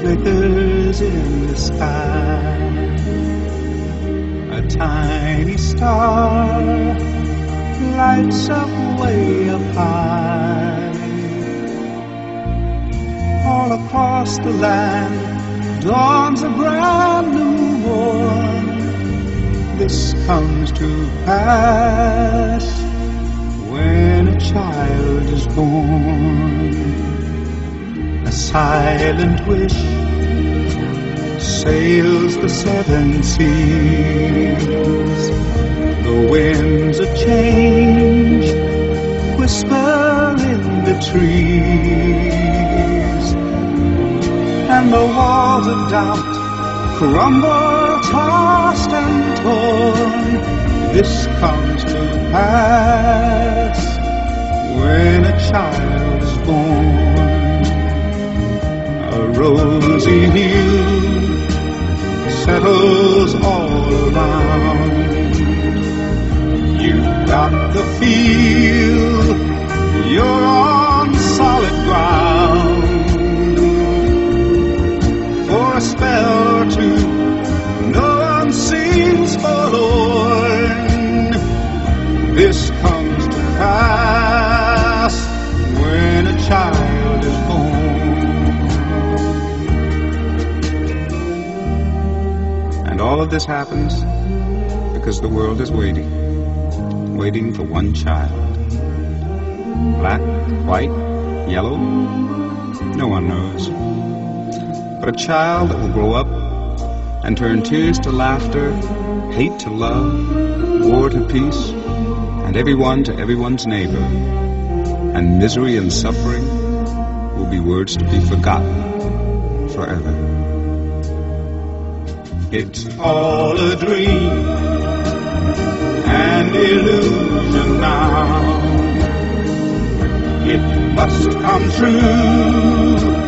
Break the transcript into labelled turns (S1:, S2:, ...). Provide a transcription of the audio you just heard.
S1: flickers in the sky. A tiny star lights up way up high. All across the land dawns a brand new morn. This comes to pass when a child is born. A silent wish sails the seven seas. The winds of change whisper in the trees, and the walls of doubt crumble, tossed and torn. This comes to pass when a child is born. A rosy hue settles all around. You've got the feel, you're on solid ground. For a spell or two, no one seems forlorn. This comes to pass when a child is born. And all of this happens because the world is waiting for one child. Black, white, yellow, no one knows. But a child that will grow up and turn tears to laughter, hate to love, war to peace, and everyone to everyone's neighbor. And misery and suffering will be words to be forgotten forever. It's all a dream, an illusion now. It must come true.